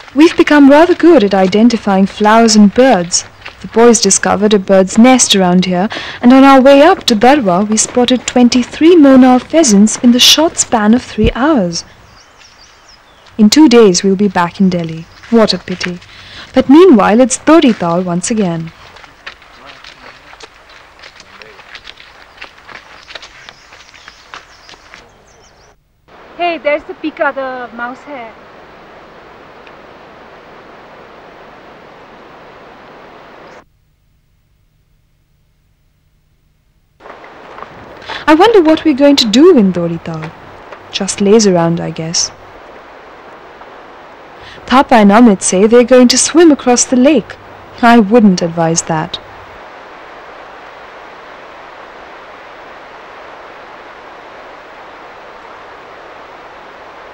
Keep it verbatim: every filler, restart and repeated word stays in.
We've become rather good at identifying flowers and birds. The boys discovered a bird's nest around here, and on our way up to Darwa, we spotted twenty-three Monal pheasants in the short span of three hours. In two days we'll be back in Delhi. What a pity. But meanwhile it's Dodital once again. Hey, there's the pika, the mouse hair. I wonder what we're going to do in Dodital. Just laze around, I guess. Thapa and Amit say they're going to swim across the lake. I wouldn't advise that.